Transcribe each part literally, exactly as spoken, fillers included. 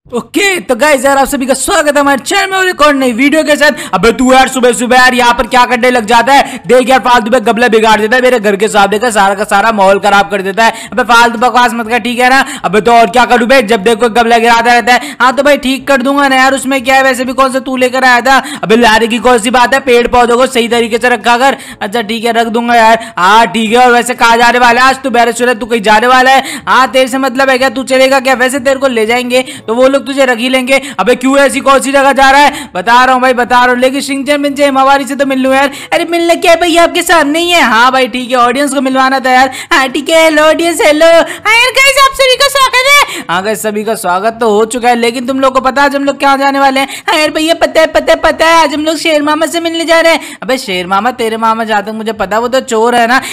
Okay okay, तो guys यार आप सभी का स्वागत है हमारे चैनल में एक और नई वीडियो के साथ। अबे तू यार सुबह सुबह यार यहाँ पर क्या करने लग जाता है? देख यार फालतू में गमला बिगाड़ देता है मेरे घर के सामने का सारा का सारा माहौल खराब कर देता है। अबे फालतू बकवास मत कर, ठीक है ना? अबे तो और क्या करूं भाई, जब देखो गमला गिराता रहता है। हाँ तो भाई ठीक कर दूंगा ना यार, उसमें क्या है, वैसे भी कौन सा तू लेकर आया था? अबे लाने की कौन सी बात है, पेड़ पौधों को सही तरीके से रखा कर। अच्छा ठीक है रख दूंगा यार। हाँ ठीक है। और वैसे कहाँ जाने वाला है आज तू? बैरस तू कहीं जाने वाला है? हाँ तेरे से मतलब है क्या, तू चलेगा क्या? वैसे तेरे को ले जाएंगे तो वो लोग तुझे रख ही लेंगे। अबे क्यों ऐसी कौन सी जगह जा रहा है? बता रहा हूँ भाई बता रहा हूँ, लेकिन शिंचन मिंचे हिमावारी से तो मिल लूं यार। अरे मिलने क्या है भैया, आपके सामने ही है। हाँ भाई ठीक है, ऑडियंस को मिलवाना था यार। हाँ ठीक है, हेलो ऑडियंस, हेलो। हाँ यार गाइस आप सभी का स्वागत है। हाँ गाइस सभी का स्वागत तो हो चुका है, लेकिन तुम लोग को पता है आज हम लोग क्या जाने वाले हैं? हाँ यार भैया पता है पता है पता है, आज हम लोग शेर मामा से मिलने जा रहे हैं। अबे शेर मामा, तेरे मामा जहाँ तक मुझे पता वो तो चोर है ना।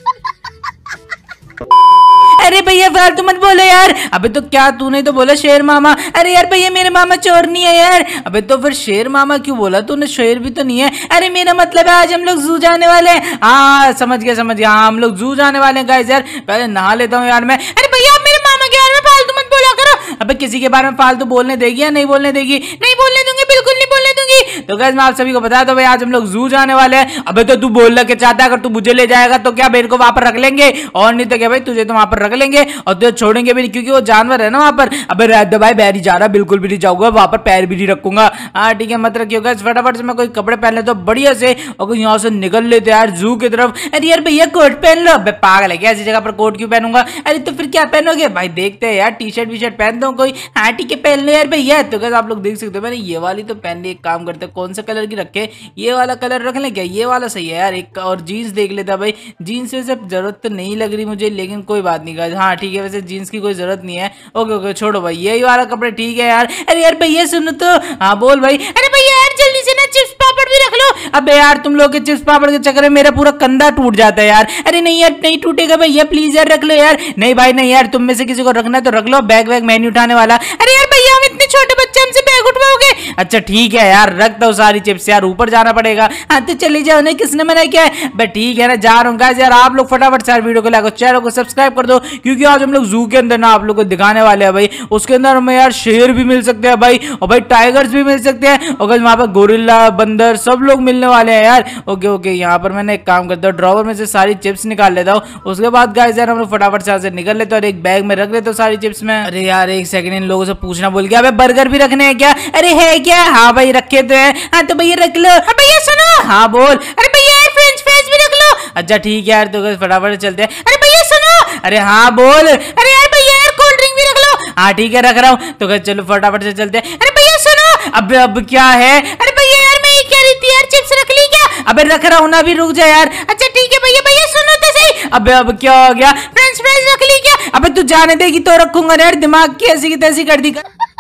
अरे भैया फालतू मत बोलो यार। अबे तो क्या तूने तो बोला शेर मामा। अरे यार भैया मेरे मामा चोर नहीं है यार। अबे तो फिर शेर मामा क्यों बोला तूने? शेर भी तो नहीं है। अरे मेरा मतलब है आज हम लोग जू जाने वाले हैं। हाँ समझ गया समझ गया, हाँ हम लोग जू जाने वाले हैं गाइस। यार पहले नहा लेता हूँ यार मैं। अरे भैया आप मेरे मामा के बारे में फालतू मत बोला करो। अबे किसी के बारे में फालतू बोलने देगी या नहीं बोलने देगी? नहीं बोलने दूंगी, बिल्कुल नहीं बोलने दूंगी। तो गाइस मैं आप सभी को बता दो भाई आज हम लोग जू जाने वाले हैं। अबे तो तू बोलना क्या चाहता है? अगर तू मुझे ले जाएगा तो क्या मेरे को वहां पर रख लेंगे, और नहीं तो क्या भाई तुझे तो वहां पर रख लेंगे और तुझे छोड़ेंगे भी नहीं, क्योंकि वो जानवर है ना वहां पर। अबे रह दो भाई, बैरी जा रहा, बिल्कुल भी नहीं जाऊंगा वहां पर, पैर भी नहीं रखूंगा। हाँ ठीक है मत रखिएगा। फटाफट से मैं कोई कपड़े पहन लेता हूँ बढ़िया से और यहाँ से निकल लेते यार जू की तरफ। अरे यार भैया कोट पहन लो। अबे पागल है क्या, ऐसी जगह पर कोट क्यों पहनूंगा? अरे तो फिर क्या पहनोगे भाई? देखते हैं यार, टी शर्ट वी शर्ट पहन दो कोई। हाँ ठीक है पहन लो यार भैया। तो कैसे आप लोग देख सकते हो मैंने ये वाली तो पहन ली। एक काम करते कौन सा कलर की रखे, ये वाला कलर रख लें क्या? ये वाला सही है यार। एक और जीन्स देख लेता भाई, जीन्स वैसे जरूरत तो नहीं लग रही मुझे, लेकिन कोई बात नहीं गाइस। हाँ ठीक है वैसे जीन्स की कोई जरूरत नहीं है। ओके ओके छोड़ो भाई, यही वाला कपड़े ठीक है यार। अरे यार भैया सुनो तो। हाँ बोल भाई। अरे भैया यार जल्दी से ना चिप्स पापड़ भी रख लो। अबे यार तुम लोग के चिप्स पापड़ के चक्कर में मेरा पूरा कंधा टूट जाता है यार। अरे नहीं यार नहीं टूटेगा भैया, प्लीज यार रख लो यार। नहीं भाई नहीं यार, तुम में से किसी को रखना है तो रख लो, बैग वैग मैं नहीं उठाने वाला। अरे यार भैया हम इतने छोटे बच्चे, हमसे बैग उठवाओगे? अच्छा ठीक है यार रख दो सारी चिप्स यार, ऊपर जाना पड़ेगा। हाँ तो चली जाओ, नहीं किसने मना किया है? बट ठीक है ना जा रहा हूँ गाइस। यार आप लोग फटाफट से वीडियो को लाइक और चैनल को सब्सक्राइब कर दो, क्योंकि आज हम लोग जू के अंदर ना आप लोग को दिखाने वाले हैं भाई। उसके अंदर हमें यार शेर भी मिल सकते हैं भाई, और भाई टाइगर्स भी मिल सकते हैं, और वहां पर गोरिल्ला बंदर सब लोग मिलने वाले हैं यार। ओके ओके यहाँ पर मैंने एक काम करता हूँ, ड्रॉवर में से सारी चिप्स निकाल लेता हूँ। उसके बाद गाइस यार हम लोग फटाफट से यहाँ से निकल लेते हैं और एक बैग में रख लेते हैं सारी चिप्स में। अरे यार एक सेकंड, इन लोगों से पूछना भूल गया, बर्गर भी रखने हैं क्या? अरे है क्या? हाँ भाई रखे तो है। हाँ तो भैया रख लो। भैया सुनो। हाँ बोल। अरे भैया यार फ्रेंच फ्राइज भी रख लो। अच्छा ठीक है यार तो फटाफट चलते हैं। अरे भैया सुनो। अरे हाँ बोल। अरे यार भैया यार कोल्ड ड्रिंक भी रख लो। हाँ ठीक है रख रहा हूँ। तो चलो फटाफट से चलते हैं। अरे भैया सुनो। अब अब क्या है? अरे भैया यार मैं ये कह रही थी यार, चिप्स रख ली क्या? अबे रख रहा हूँ ना, अभी रुक जा यार। अच्छा ठीक है भैया। भैया सुनो तो सही। अबे अब क्या हो गया? फ्रेंच फ्राइज रख ली क्या? अबे तू जाने देगी तो रखूंगा यार, दिमाग की ऐसी की तैसी कर दी।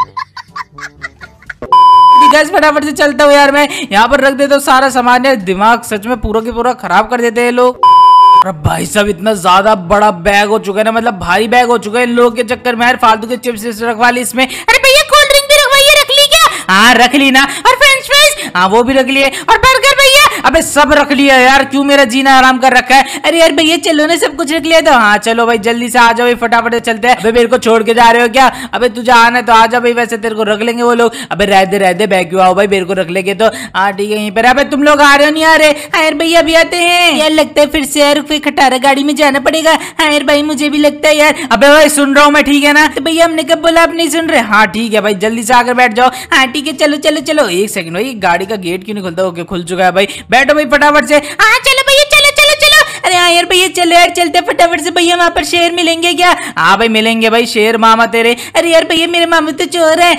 गैस फटाफट से चलता हूँ यार, मैं यहाँ पर रख देता हूँ सारा सामान। यार दिमाग सच में पूरा की पूरा खराब कर देते हैं लोग। अरे भाई साहब इतना ज्यादा बड़ा बैग हो चुका है ना, मतलब भारी बैग हो चुका है इन लोगों के चक्कर में यार। फालतू के चिप्स रखवा ली इसमें। अरे भैया कोल्ड ड्रिंक भी रखवाइए, रख ली क्या? हाँ रख ली ना। और फ्रेंच फ्राइज? हाँ वो भी रख लिए। और बर्गर भैया? अबे सब रख लिया यार, क्यों मेरा जीना आराम कर रखा है? अरे यार भैया चलो ना, सब कुछ रख लिया तो। हाँ चलो भाई जल्दी से आ जाओ भाई, फटाफट से चलते हैं। अबे मेरे को छोड़ के जा रहे हो क्या? अबे तुझे आना है तो आ जा भाई, वैसे तेरे को रख लेंगे वो लोग। अबे रह दे रह दे, बैग क्यों आओ भाई, मेरे को रख लेंगे तो। हाँ ठीक है यहीं पर। अबे तुम लोग आ रहे हो नहीं आ रहे? हाँ यार भैया अभी आते हैं यार, लगता है फिर से यार कोई खटारा गाड़ी में जाना पड़ेगा। हाँ यार भाई मुझे भी लगता है यार। अबे भाई सुन रहा हूँ मैं, ठीक है ना? तो भैया हमने कब बोला आप नहीं सुन रहे? हाँ ठीक है भाई जल्दी से आकर बैठ जाओ। हाँ ठीक है चलो चलो चलो। एक सेकंड भाई, गाड़ी का गेट क्यों नहीं खुलता? ओके खुल चुका है भाई, बैठो भाई फटाफट से। हाँ चलो भैया चलो चलो चलो। अरे हाँ यार भैया चलो यार चलते फटाफट से। भैया वहाँ पर शेर मिलेंगे क्या? हाँ भाई मिलेंगे भाई, शेर मामा तेरे। अरे यार भैया मेरे मामा तो चोर है।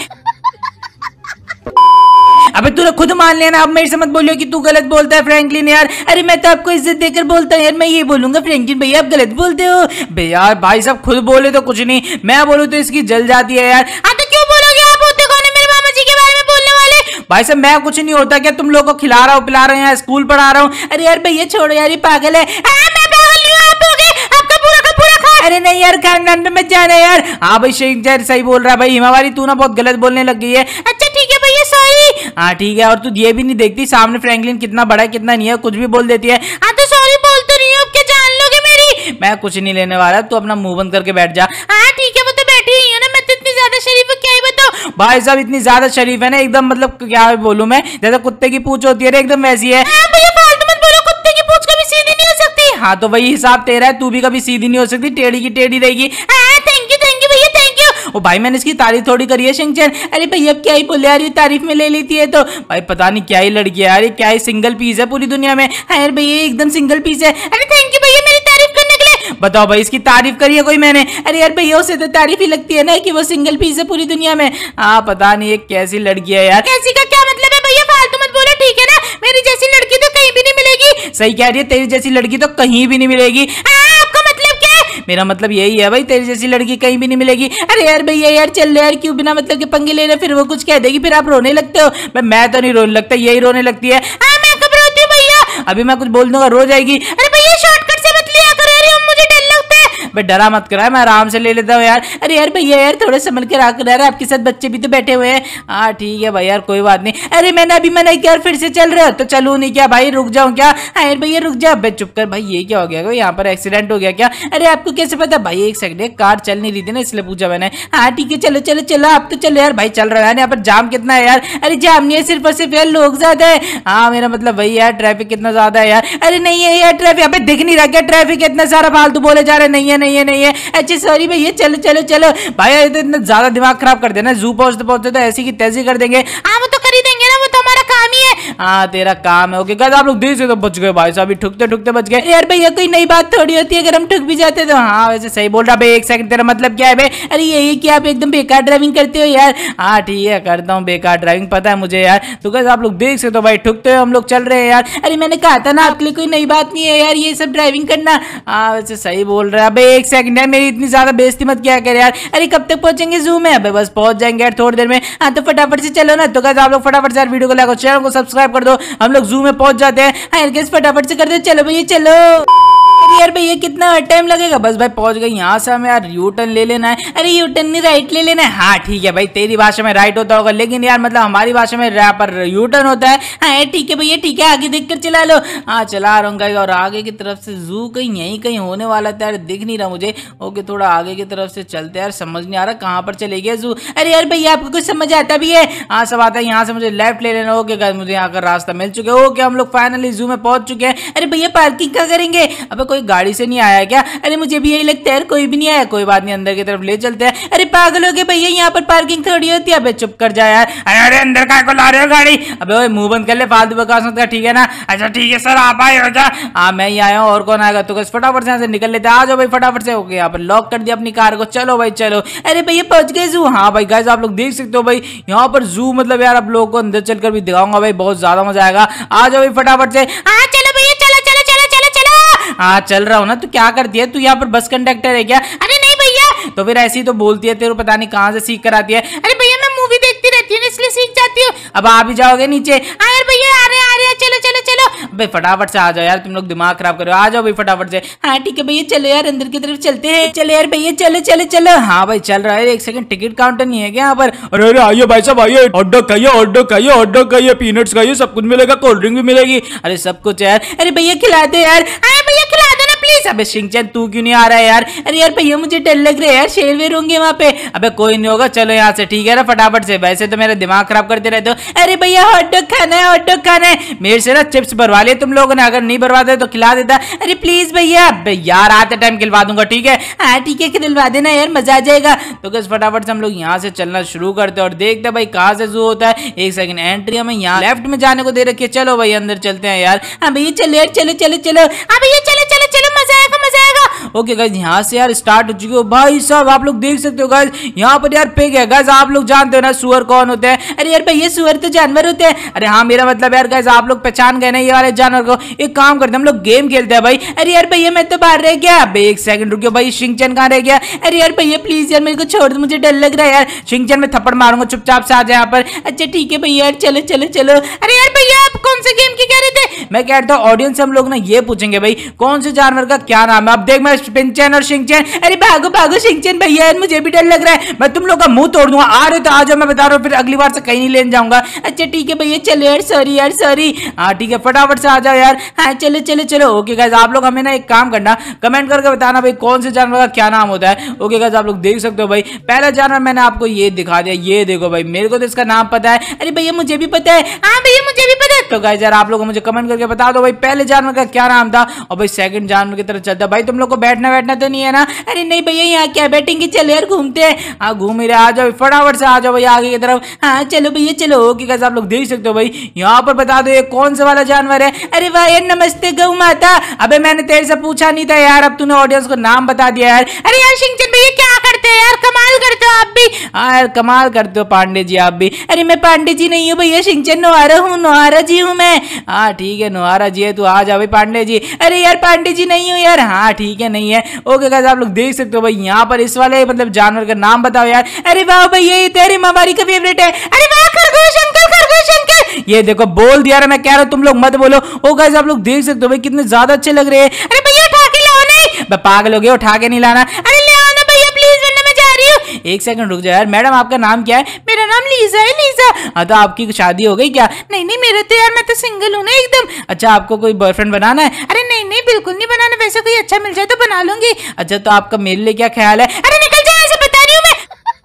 अबे तूने खुद मान लिया ना, अब मेरे से मत बोलियो कि तू गलत बोलता है फ्रैंकलिन यार। अरे मैं तो आपको इज्जत देकर बोलता हूँ यार, मैं ये बोलूंगा फ्रैंकलिन भैया आप गलत बोलते हो। बे यार भाई साहब खुद बोले तो कुछ नहीं, मैं बोलूँ तो इसकी जल जाती है यार। हाँ तो क्यों बोलोगे आप? होते कौन है मेरे मामा जी के बारे में बोलने वाले? भाई साहब मैं कुछ नहीं होता क्या, तुम लोग को खिला रहा हूँ पिला रहा हूँ, यहाँ स्कूल पढ़ा रहा हूँ। अरे यार भैया छोड़ो यार, ये पागल है। अरे नहीं यार खानदान में मत जाना यार। हाँ भाई शेख सही बोल रहा है भाई, हिमावारी तू ना बहुत गलत बोलने लग गई है। अच्छा ठीक है भैया सॉरी। हाँ ठीक है, और तू ये भी नहीं देखती सामने फ्रैंकलिन कितना बड़ा है कितना नहीं है, कुछ भी बोल देती है। हाँ तो सॉरी बोल तो रही हूँ, अब क्या जान लोगे मेरी? मैं कुछ नहीं लेने वाला, तू अपना मुंह बंद करके बैठ जा। हाँ ठीक है वो तो बैठी ही है ना, मैं तो इतनी ज्यादा शरीफ क्या ही बताऊँ। भाई साहब इतनी ज्यादा शरीफ है ना एकदम, मतलब क्या बोलूं मैं, जैसे कुत्ते की पूंछ होती है ना एकदम वैसी है। भैया फालतू मत बोलो, कुत्ते की पूंछ कभी सीधी नहीं हो सकती। हाँ तो वही हिसाब तेरा है, तू भी कभी सीधी नहीं हो सकती, टेढ़ी की टेढ़ी रहेगी। थैंक यू थैंक यू भैया थैंक यू। ओ भाई मैंने इसकी तारीफ थोड़ी करी है शिनचैन। अरे भैया अब क्या ही बोले यार, ये तारीफ में ले लेती है तो भाई पता नहीं क्या ही लड़की है यार, ये क्या ही सिंगल पीस है पूरी दुनिया में। हाँ यार भैया एकदम सिंगल पीस है। अरे थैंक यू भैया मेरी तारीफ करने के लिए। बताओ भाई इसकी तारीफ करी है कोई मैंने? अरे यार भैया उसे तो तारीफ ही लगती है ना कि वो सिंगल पीस है पूरी दुनिया में। हाँ पता नहीं ये कैसी लड़की है यार। कैसी का क्या मतलब है भैया, फालतू मत बोलो ठीक है ना, मेरी जैसी लड़की तो कहीं भी नहीं मिलेगी। सही कह रही है, तेरी जैसी लड़की तो कहीं भी नहीं मिलेगी। आपका मतलब क्या है? मेरा मतलब यही है भाई, तेरी जैसी लड़की कहीं भी नहीं मिलेगी। अरे यार भैया यार चल यार, क्यों बिना मतलब के पंगे ले रहे, फिर वो कुछ कह देगी फिर आप रोने लगते हो। मैं तो नहीं रोने लगता, यही रोने लगती है। हाँ मैं कब रोती हूँ भैया? अभी मैं कुछ बोल दूंगा रो जाएगी। अरे भैया शॉर्टकट से मत लिया करो यार, मुझे डर लगता है। भाई डरा मत करा, मैं आराम से ले लेता हूँ यार। अरे यार भैया यार थोड़ा संभल के रहा कर यार, आपके साथ बच्चे भी तो बैठे हुए हैं। हाँ ठीक है भाई यार कोई बात नहीं। अरे मैंने अभी मना किया और फिर से चल रहे हो तो चलूँ नहीं क्या भाई, रुक जाऊँ क्या? हाँ यार भैया रुक जाओ। भाई चुप कर भाई, ये क्या हो गया, यहाँ पर एक्सीडेंट हो गया क्या? अरे आपको कैसे पता? भाई एक सेकंड, कार चल नहीं रही थी ना इसलिए पूछा मैंने। हाँ ठीक है चलो चलो चलो आप तो चलो यार। भाई चल रहा है यहाँ पर, जाम कितना है यार? अरे जाम नहीं है, सिर्फ और सिर्फ यार लोग ज्यादा है। हाँ मेरा मतलब वही यार, ट्रैफिक कितना ज्यादा है यार। अरे नहीं है यार ट्रैफिक, यहाँ पे दिख नहीं रहा क्या ट्रैफिक? इतना सारा फालतू बोले जा रहे, नहीं है नहीं है नहीं है। अच्छा सॉरी भैया चलो चलो चलो। भाई ये तो इतना ज्यादा दिमाग खराब कर देना, जू पहुंचते पहुंचते तो ऐसी की तैसी कर देंगे। हाँ वो तो कर ही देंगे ना, वो तो हमारा काम ही है। हाँ तेरा काम है। ओके गाइस आप लोग देख से तो बच गए भाई साहब, ठुकते ठुकते बच गए। यार भैया कोई नई बात थोड़ी होती है अगर हम ठुक भी जाते तो। हाँ वैसे सही बोल रहा भाई, एक सेकंड तेरा मतलब क्या है भाई? अरे यही कि आप एकदम बेकार ड्राइविंग करते हो यार। हाँ ठीक है करता हूँ बेकार ड्राइविंग, पता है मुझे यार। तो गाइस आप लोग देख से तो भाई ठुकते हुए हम लोग चल रहे हैं यार। अरे मैंने कहा था ना आपके लिए कोई नई बात नहीं है यार ये सब ड्राइविंग करना। हाँ वैसे सही बोल रहा है भाई, एक सेकंड यार मेरी इतनी ज्यादा बेइज्जती मत किया कर यार। अरे कब तक पहुंचेंगे जू में? अबे बस पहुंच जाएंगे यार थोड़ी देर में। हाँ तो फटाफट से चलो ना। तो गाइस आप लोग फटाफट से यार वीडियो को लाइक और चैनल को सब्सक्राइब कर दो, हम लोग जू में पहुंच जाते हैं। हाँ यार गाइस फटाफट से कर दो, चलो भैया चलो। अरे यार भैया कितना टाइम लगेगा? बस भाई पहुंच गए। यहाँ से हमें यार यू टर्न ले लेना है। अरे यू टर्न नहीं राइट ले लेना है। हाँ ठीक है भाई, तेरी भाषा में राइट होता होगा लेकिन यार मतलब हमारी भाषा में यहाँ पर यू टर्न होता है। हाँ ठीक है भैया ठीक है, आगे देख कर चला लो। हाँ चला रहा हूँ गाइस, और आगे की तरफ से जू कहीं यहीं कहीं होने वाला था यार, दिख नहीं रहा मुझे। ओके थोड़ा आगे की तरफ से चलते यार, समझ नहीं आ रहा कहाँ पर चले गया जू। अरे यार भैया आपको कुछ समझ आता भी है? हाँ सब आता है। यहाँ से मुझे लेफ्ट ले लेना। ओके गाइस मुझे यहाँ का रास्ता मिल चुका है। ओके हम लोग फाइनली जू में पहुंच चुके हैं। अरे भैया पार्किंग क्या करेंगे? अब कोई गाड़ी से नहीं आया है क्या? अरे मुझे भी यही लगता है यार, कोई भी नहीं आया। कोई बात नहीं, अंदर की तरफ ले चलते हैं। अरे पागल हो गए भैया, यहाँ पर पार्किंग थोड़ी होती है। अबे चुप कर जा यार। अरे अंदर का को ला रहे हो गाड़ी? अबे ओए मुंह बंद कर ले, फालतू बकवास मत कर, ठीक है ना? अच्छा ठीक है सर आप आए हो जा। हाँ मैं ही आया हूँ, और कौन आएगा? तो बस फटाफट से यहाँ से निकल लेते। आ जाओ भाई फटाफट से। ओके यहाँ पर लॉक कर दिया अपनी कार को, चलो भाई चलो। अरे भैया पहुंच गए जू। हाँ भाई गाइस आप लोग देख सकते हो भाई यहाँ पर जू, मतलब यार आप लोगों को अंदर चलकर भी दिखाऊंगा भाई, बहुत ज्यादा मजा आएगा। आ जाओ भाई फटाफट से। हाँ चलो भैया चलो चलो चलो चलो चलो। हाँ चल रहा हूँ ना, तू क्या करती है? तू यहाँ पर बस कंडक्टर है क्या? अरे नहीं भैया। तो फिर ऐसी तो बोलती है, तेरे को पता नहीं कहाँ से सीख कर आती है। अरे भैया मैं मूवी देखती रहती हूँ इसलिए सीख जाती हूँ। अब आ भी जाओगे नीचे? हाँ यार भैया आ रहे आ रहे चलो चलो चलो। भाई फटाफट से आ जाओ यार, तुम लोग दिमाग खराब करो। आ जाओ भाई फटाफट से। हाँ ठीक है भैया चलो यार अंदर की तरफ चलते हैं। चलो यार भैया चलो चलो चलो। हाँ भाई चल रहा है। एक सेकंड टिकट काउंटर नहीं है क्या यहाँ पर? अरे अरे आइए भाई साहब आइए, हॉट डॉग खाइए, हॉट डॉग खाइए, हॉट डॉग खाइए, पीनट्स खाइए, सब कुछ मिलेगा, कोल्ड ड्रिंक भी मिलेगी। अरे सब कुछ है यार। अरे भैया खिला दे यार। अरे भैया खिला दो ना प्लीज। अबे शिनचैन तू क्यों नहीं आ रहा है यार? अरे यार भैया मुझे डर लग रहा है यार, शेर वेर होंगे वहाँ पे। अबे कोई नहीं होगा, चलो यहाँ से, ठीक है ना? फटाफट से, वैसे तो मेरा दिमाग खराब करते रहते हो। अरे भैया हॉट डॉग खाना है, हॉट डॉग खाना है। मेरे से ना चिप्स भरवा लिए तुम लोगों ने, अगर नहीं भरवाते तो खिला देता। अरे प्लीज भैया। यार आते टाइम खिलवा दूंगा, ठीक है? हाँ ठीक है खिलवा देना यार, मजा आ जाएगा। तो बस फटाफट से हम लोग यहाँ से चलना शुरू करते हैं और देखते हैं भाई कहाँ से जू होता है। एक सेकंड, एंट्री हमें यहाँ लेफ्ट में जाने को दे रखी है। चलो भाई अंदर चलते हैं यार। हाँ भैया चलो यार, चलो चलो चलो। हाँ भैया चलो चलो चलो, मजा आएगा मजा आएगा। ओके गाइस यहाँ से यार स्टार्ट हो चुकी हो भाई साहब, आप लोग देख सकते हो गाइस यहाँ पर यार पिग है। गाइस आप लोग जानते हो ना सुअर कौन होते हैं? अरे यार भैया सुअर तो जानवर होते हैं। अरे हाँ मेरा मतलब यार गाइस आप लोग पहचान गए ना ये वाले जानवर को। एक काम करते हैं हम लोग गेम खेलते हैं भाई। अरे यार भैया मैं तो बाहर रह गया। अबे एक सेकंड रुकियो भाई, शिनचैन कहाँ रह गया? अरे यार भैया प्लीज यार मेरे को छोड़ दो, मुझे डर लग रहा है यार। शिनचैन में थप्पड़ मारूंगा, चुपचाप से आ जाए यहाँ पर। अच्छा ठीक है भैया यार चलो चलो चलो। अरे यार भैया आप कौन से गेम की कह रहे थे? मैं कह रहा था ऑडियंस हम लोग ना ये पूछेंगे भाई कौन से जानवर का क्या नाम है। अब देख पिंचन और शिंचन। अरे भागो भागो शिंचन भैया यार, मुझे भी डर लग रहा है, मैं तुम लोग का मुंह तोड़ दूंगा। आ रहे तो आ जाओ, मैं बता रहा हूँ, फिर अगली बार से कहीं नहीं लेने जाऊंगा। अच्छा ठीक है भैया, चलो यार, सॉरी यार, सॉरी। हाँ ठीक है, फटाफट से आ जाओ यार। हाँ चलो चलो चलो। ओके गाइस, आप लोग हमें ना एक काम करना, कमेंट करके बताना भाई कौन से जानवर का क्या नाम होता है। ओके गाइस, आप लोग देख सकते हो भाई, पहला जानवर मैंने आपको ये दिखा दिया, ये देखो भाई, मेरे को तो इसका नाम पता है। अरे भैया मुझे भी पता है। हाँ भैया मुझे भी पता है। तो गाइस यार, आप लोग मुझे कमेंट करके बता दो भाई पहले जानवर का क्या नाम था, और भाई सेकंड जानवर की तरफ चलता। भाई तुम लोग को बैठना बैठना तो नहीं है ना? अरे नहीं भैया, यहाँ क्या बैठेंगे, चलो यार घूमते हैं। हाँ घूम रहे, आ जाओ फटाफट से, आ जाओ भाई आगे की तरफ। हाँ चलो भैया चलो। ओके गाइस, आप लोग देख सकते हो भाई, यहाँ पर बता दो ये कौन सा वाला जानवर है। अरे वाह यार, नमस्ते गौ माता। अबे मैंने तेरे से पूछा नहीं था यार, अब तूने ऑडियंस को नाम बता दिया यार। अरे यार शिंचन भैया क्या करते हैं यार, कमाल करते हो आप भी। हाँ यार कमाल करते हो पांडे जी आप भी। अरे मैं पांडे जी नहीं हूँ भैया, शिंचन नोहारा हूँ, नोहारा जी हूँ मैं। हाँ ठीक है, नोहारा जी है, तू आ जा भाई पांडे जी। अरे यार पांडे जी नहीं हूँ यार। हाँ ठीक है, नहीं है। ओके गाइस, आप लोग देख सकते हो भाई, यहाँ पर इस वाले मतलब जानवर का नाम बताओ यार। अरे वाह भैया, ये तेरी मामारी का फेवरेट है। अरे वाह, खरगोश अंकल, खरगोश अंकल। ये देखो बोल दिया रहा, मैं कह रहा हूँ तुम लोग मत बोलो। ओ गाइस, आप लोग देख सकते हो भाई, कितने ज्यादा अच्छे लग रहे हैं। अरे भैया उठा के लाओ। नहीं पागल हो गए, उठा के नहीं लाना। अरे ले आओ ना भैया प्लीज, वरना मैं जा रही हूँ। एक सेकंड रुक जाओ यार। मैडम आपका नाम क्या है? मेरा नाम लीजा है, लीजा। हाँ तो आपकी शादी हो गई क्या? नहीं नहीं, मेरे तो यार मैं तो सिंगल हूँ ना एकदम। अच्छा, आपको कोई बॉयफ्रेंड बनाना है? अरे नहीं नहीं, बिल्कुल नहीं बनाना, वैसे कोई अच्छा मिल जाए तो बना लूंगी। अच्छा तो आपका मेरे लिए क्या ख्याल है? अरे निकल जाए, ऐसे बता रही हूँ मैं।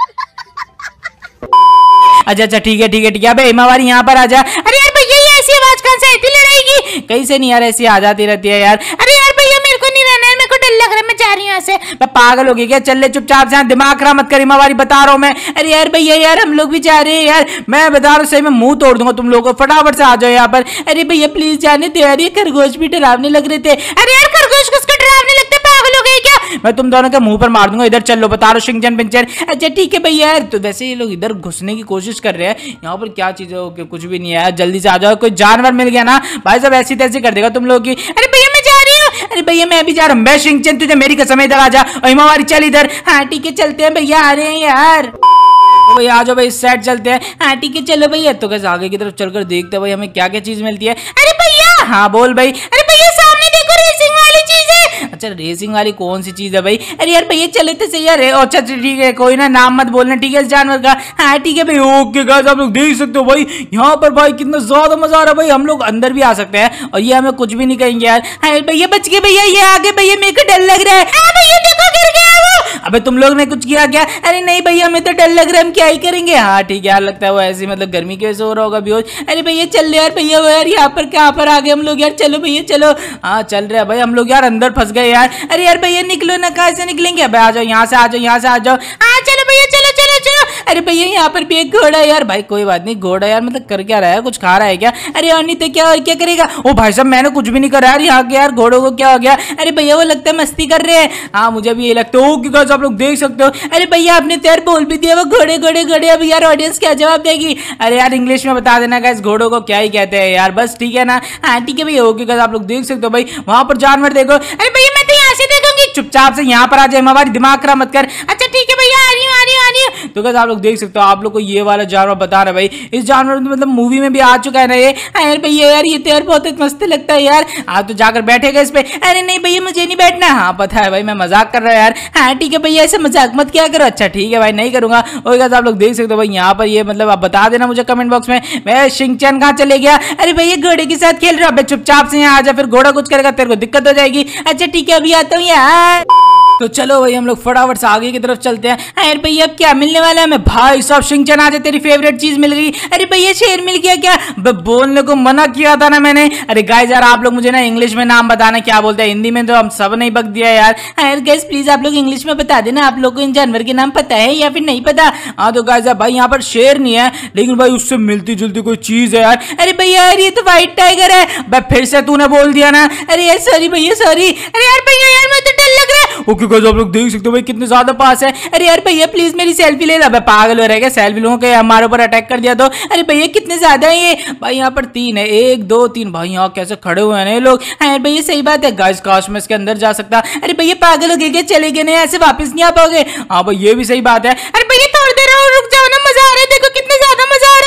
अच्छा अच्छा ठीक है ठीक है ठीक है। अबे हिमावारी यहाँ पर आ जा। अरे यार भैया, ये ऐसी आवाज कहाँ से आई थी लड़ाई की? कहीं से नहीं यार, ऐसी आ जाती रहती है यार। अरे यार भैया, मेरे को नहीं रहना है, मेरे को डर लग रहा है, मैं जा रही हूँ यहाँ से। मैं पागल हो गई क्या? चल ले चुपचाप से, दिमाग खराब मत कर हिमावारी, बता रहा हूँ मैं। अरे यार भैया यार, हम लोग भी जा रहे हैं यार, मैं बता रहा हूँ सही में मुंह तोड़ दूंगा तुम लोगों को। फटाफट से आ जाओ यहाँ पर। अरे भैया प्लीज जाने दो यार, ये खरगोश भी डरावने लग रहे थे। अरे यार खरगोश किसको डरावने लगते, पागल हो गए क्या? मैं तुम दोनों के मुंह पर मार दूंगा। इधर चल लो, बता रहा हूँ शिंचन पिंचन। अच्छा ठीक है भैया यार। तो वैसे ये लोग इधर घुसने की कोशिश कर रहे हैं, यहाँ पर क्या चीज है, कुछ भी नहीं है यार। जल्दी से आ जाओ, कोई जानवर मिल गया ना भाई साहब ऐसी तैसी कर देगा तुम लोग की। अरे भैया मैं जा रही हूँ। अरे भैया मैं भी जा रहा हूँ। मैं शिंचन, तुझे मेरी कसम है, इधर आ जा। और हिमावारी चल इधर। हाँ ठीक है, चलते हैं भैया, आ रहे हैं यार। तो भाई आ जाओ भाई, इस साइड चलते हैं। हाँ ठीक है चलो भैया। तो कैसे आगे की तरफ चलकर देखते हैं भाई हमें क्या क्या चीज मिलती है। अरे भैया। हाँ बोल भाई। अरे भैया सामने देखो, रेसिंग वाली चीज है। अच्छा रेसिंग वाली कौन सी चीज है भाई? अरे यार भैया चले तो सही यार। अच्छा ठीक है, कोई ना, नाम मत बोलना ठीक है इस जानवर का। हाँ ठीक है भाई। ओके गाइस, आप लोग देख सकते हो भाई, यहाँ पर भाई कितना ज्यादा मजा आ रहा है भाई। हम लोग अंदर भी आ सकते हैं और ये हमें कुछ भी नहीं कहेंगे यार। हाँ भैया बच गए भैया, ये आगे भैया, मेरे को डर लग रहा है। भैया देखो गिर गया वो। अबे तुम लोग ने कुछ किया क्या? अरे नहीं भैया, हमें तो डर लग रहा है, हम क्या ही करेंगे। हाँ ठीक है यार, लगता है वो ऐसी मतलब गर्मी की वजह से हो रहा होगा बेहोश। अरे भैया चल यार, भैया वो यार यहाँ पर कहाँ पर आ गए हम लोग यार। चलो भैया चलो। हाँ चल रहे हैं भाई हम लोग यार, अंदर फंस गए यार। अरे यार भैया निकलो ना, कहाँ से निकलेंगे? अबे आ जाओ यहाँ से, आ जाओ यहाँ से, आ जाओ। हाँ चलो भैया, चलो चलो चलो। अरे भैया यहाँ पर भी एक घोड़ा है यार। भाई कोई बात नहीं, घोड़ा यार मतलब कर क्या रहा है, कुछ खा रहा है क्या? अरे और नहीं तो क्या, और क्या करेगा? ओ भाई साहब मैंने कुछ भी नहीं करा यार, यहाँ के यार घोड़ों को क्या हो गया? अरे भैया वो लगता है मस्ती कर रहे हैं। हाँ मुझे भी ये लगता है। ओके गाइस, आप लोग देख सकते हो। अरे भैया आपने तो यार बोल भी दिया वो घोड़े घोड़े घोड़े, अब यार ऑडियंस क्या जवाब देगी? अरे यार इंग्लिश में बता देना गाइस, घोड़ों को क्या ही कहते हैं यार, बस ठीक है ना? हाँ ठीक है भैया। ओके गाइस, आप लोग देख सकते हो भाई, वहां पर जानवर देखो। अरे भैया मैं तो यहाँ से देखूंगी। चुपचाप से यहाँ पर आ जाए, हमारी दिमाग खराब मत कर। अच्छा ठीक है भैया, आ रही हूँ आ रही हूँ आ रही हूँ। तो गाइस आप लोग देख सकते हो, आप लोग को ये वाला जानवर बता रहा भाई, इस जानवर मतलब मूवी में भी आ चुका है ना ये। यार भैया यार ये तो यार बहुत मस्त लगता है यार। हाँ तो जाकर बैठेगा इस पे। अरे नहीं भैया मुझे नहीं बैठना। हाँ पता है भाई, मैं मजाक कर रहा हूँ यार। हाँ ठीक है भैया, ऐसे मजाक मत क्या करो। अच्छा ठीक है भाई, नहीं करूंगा। और गाइस आप लोग देख सकते हो भाई, यहाँ पर ये मतलब आप बता देना मुझे कमेंट बॉक्स में, मैं शिंचन कहाँ चले गया? अरे भैया घोड़े के साथ खेल रहा हूँ। चुपचाप से यहाँ आ जा, फिर घोड़ा कुछ करेगा तेरे को दिक्कत हो जाएगी। अच्छा ठीक है अभी आता हूँ यार। तो चलो भाई हम लोग फटाफट से आगे की तरफ चलते हैं। अरे भैया अब क्या मिलने वाला है हमें? भाई साहब शिंचन आ जा, तेरी फेवरेट चीज मिल गई। अरे भैया शेर मिल गया क्या? बोलने को मना किया था ना मैंने। अरे गाइस यार आप लोग मुझे ना इंग्लिश में नाम बताना क्या बोलते हैं, हिंदी में तो हम सब नहीं बक दिया यार। यार गाइस प्लीज आप लोग इंग्लिश में बता देना, आप लोग को इन जानवर के नाम पता है या फिर नहीं पता। हाँ तो गाइस भाई यहाँ पर शेर नहीं है, लेकिन भाई उससे मिलती जुलती कोई चीज है यार। अरे भैया यार ये तो व्हाइट टाइगर है। भाई फिर से तूने बोल दिया ना। अरे यार सॉरी भैया सॉरी। अरे यार भैया यार मैं तो डर लग रहा है। ओके गाइस आप लोग देख सकते हो भाई कितने ज्यादा पास है। अरे यार भैया प्लीज मेरी सेल्फी ले ला। पागल हो रहेगा, सेल्फी लूंगा कि हमारे ऊपर अटैक कर दिया तो। अरे भैया कितने ज्यादा है ये? भाई यहाँ पर तीन है, एक दो तीन। भाई यहाँ कैसे खड़े हुए हैं ये लोग। हाँ भैया सही बात है गाइस, काश मैं इसके अंदर जा सकता। अरे भैया पागल हो गए, चले गए नहीं, ऐसे वापस नहीं आ पाओगे। हाँ भाई ये भी सही बात है। अरे भैया थोड़ी देर और रुक जाओ ना, मजा आ रहा है, देखो कितने ज्यादा मजा आ रहा है।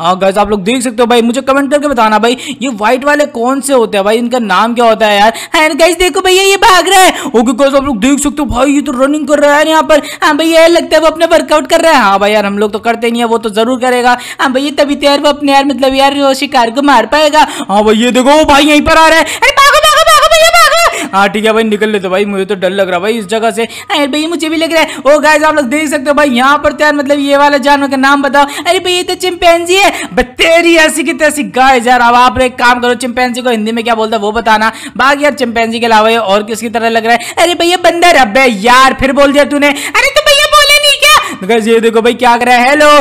हाँ गाइस आप लोग देख सकते हो भाई, मुझे कमेंट करके बताना भाई ये व्हाइट वाले कौन से होते हैं भाई, इनका नाम क्या होता है यार। हाँ गाइस देखो भैया ये भाग रहा है। ओके गाइस आप लोग देख सकते हो भाई ये तो रनिंग कर रहा है यहाँ पर। हाँ भैया लगता है वो अपने वर्कआउट कर रहा है। हाँ भाई यार हम लोग तो करते नहीं है, वो तो जरूर करेगा। हाँ भैया तभी तो यार वो अपने यार मतलब यार वो शिकार को मार पाएगा। हाँ भाई ये देखो भाई यहीं पर आ रहा है। अरे भागो भागो भागो भैया भागो। हाँ ठीक है भाई निकल लेते भाई, मुझे तो डर लग रहा है भाई इस जगह से। अरे भैया मुझे भी लग रहा है। ओ गाइस आप लोग देख सकते हो भाई यहाँ पर यार मतलब ये वाला जानवर का नाम बताओ। अरे भैया तो चिंपैंजी है। बतेरी ऐसी की तैसी। गाइस यार अब आप एक काम करो, चिंपैंजी को हिंदी में क्या बोलता है वो बताना। बाकी यार चिंपैंजी के अलावा और किसकी तरह लग रहा है? अरे भैया बंदर। अबे यार फिर बोल दिया तूने। अरे तो भैया बोले नहीं क्या? तो गाइस ये देखो भाई क्या कर रहा है। हेलो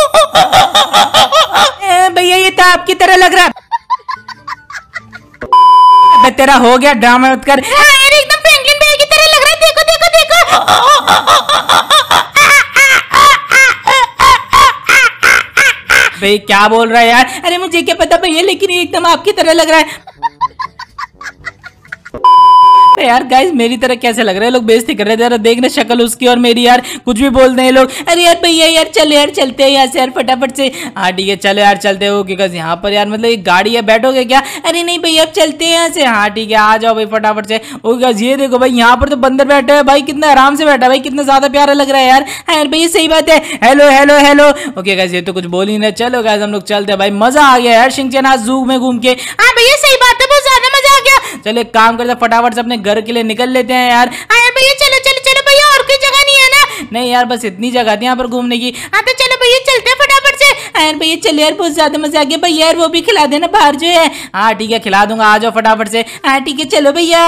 भैया ये तो आपकी तरह लग रहा है। तेरा हो गया ड्रामा मत कर। अरे एकदम फ्रैंकलिन भैया की तरह लग रहा है। देखो देखो देखो। भाई क्या बोल रहा है यार? अरे मुझे क्या पता भैया, लेकिन ये एकदम आपकी तरह लग रहा है। यार गाइस मेरी तरह कैसे लग रहे हैं? लोग बेइज्जती कर रहे थे यार, देखने शक्ल उसकी और मेरी यार, कुछ भी बोलते हैं लोग। अरे यार भैया यार चलो यार चलते हैं यहाँ से यार फटाफट से। हाँ ठीक है चलो यार चलते हो क्योंकि यहाँ पर यार मतलब एक गाड़ी है, बैठोगे क्या? अरे नहीं भैया अब चलते हैं यहाँ से। हाँ ठीक है आ जाओ भाई फटाफट से। ओके ये देखो भाई यहाँ पर तो बंदर बैठा है भाई, कितना आराम से बैठा है भाई, कितना ज्यादा प्यारा लग रहा है यार। हाँ यार भैया सही बात है। Hello hello hello. Okay guys ये तो कुछ बोल ही नहीं। चलो गाइस हम लोग चलते हैं भाई, मजा आ गया यार शिनचैन आज जू में घूम के। हाँ भैया सही बात है, बहुत ज्यादा मजा आ गया। चलो एक काम करते फटाफट से अपने घर के लिए निकल लेते हैं यार। हाँ भैया चलो चलो चलो भैया, और कोई जगह नहीं है ना? नहीं यार बस इतनी जगह थी यहाँ पर घूमने की। हाँ तो चलो भैया चलते हैं फटाफट से। यार भैया चल यार बहुत ज्यादा मजा आ गया भैया यार, वो भी खिला देना बाहर जो है। हाँ ठीक है खिला दूंगा, आ जाओ फटाफट से। हाँ ठीक है चलो भैया।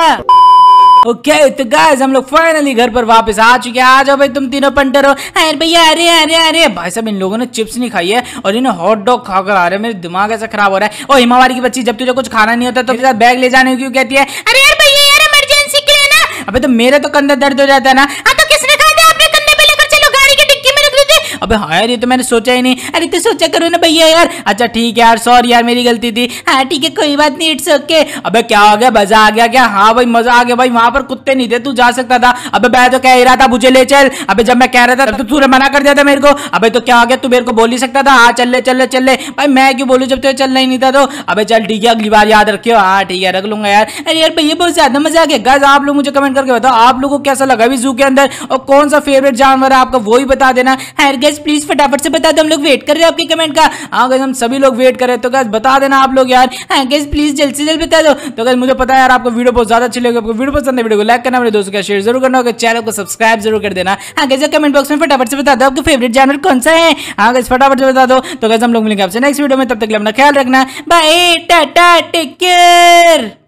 ओके okay, तो गाइस हम लोग फाइनली घर पर वापस आ चुके हैं। आ जाओ भाई तुम तीनों पंटर हो। अरे भैया अरे अरे अरे भाई साहब इन लोगों ने चिप्स नहीं खाई है और इन्हें हॉट डॉग खाकर आ रहे हैं। मेरे दिमाग ऐसा खराब हो रहा है। ओ हिमावारी की बच्ची, जब तुझे कुछ खाना नहीं होता तो मेरे साथ बैग ले जाने क्यों कहती है? अरे यार भैया यार इमरजेंसी के लिए ना। अबे तो मेरे तो कंधे दर्द हो जाता है ना। हाँ तो किसने कहा था आपने कंधे पे लेकर चलो, गाड़ी की डिक्की में रख देते। अबे हाँ यार ये तो मैंने सोचा ही नहीं। अरे तो सोचा करो ना भैया यार। अच्छा ठीक है यार सॉरी यार मेरी गलती थी। हाँ ठीक है कोई बात नहीं, इट्स ओके। अबे क्या हो गया, मजा आ गया क्या? हाँ भाई मजा आ गया भाई, वहां पर कुत्ते नहीं थे, तू जा सकता था। अबे मैं तो कह ही रहा था मुझे ले चल। अबे जब मैं कह रहा था तब तो तूने मना कर दिया था मेरे को। अबे तो क्या हो गया, तू मेरे को बोल ही सकता था हाँ चल ले चल ले चल ले। भाई मैं क्यों बोलूं जब तुझे चलना ही नहीं था तो। अबे चल ठीक है अगली बार याद रखियो। हाँ ठीक है रख लूंगा यार। अरे यार भैया बहुत ज्यादा मजा आ गया। गाइस आप लोग मुझे कमेंट करके बताओ आप लोगों को कैसा लगा अभी जू के अंदर, और कौन सा फेवरेट जानवर है आपका वो ही बता देना। गाइस प्लीज फटाफट से बता दो, हम लोग वेट कर रहे हैं आपके कमेंट का। हाँ गाइस हम सभी लोग वेट कर रहे हैं, तो गाइस बता देना आप लोग यार। हाँ गाइस प्लीज जल्द से जल्द बता दो। तो गाइस मुझे पता है यार आपको वीडियो बहुत ज्यादा अच्छी लगी। आपको वीडियो पसंद है वीडियो को लाइक करना, मेरे दोस्तों का शेयर जरूर करना होगा, चैनल को सब्सक्राइब जरूर कर देना। हाँ गाइस कमेंट बॉक्स में फटाफट से बता दो आपका फेवरेट जानवर कौन सा है। हाँ गाइस फटाफट से बता दो। तो गाइस हम लोग मिलेंगे आपसे नेक्स्ट वीडियो में, तब तक अपना ख्याल रखना। Bye tata take care.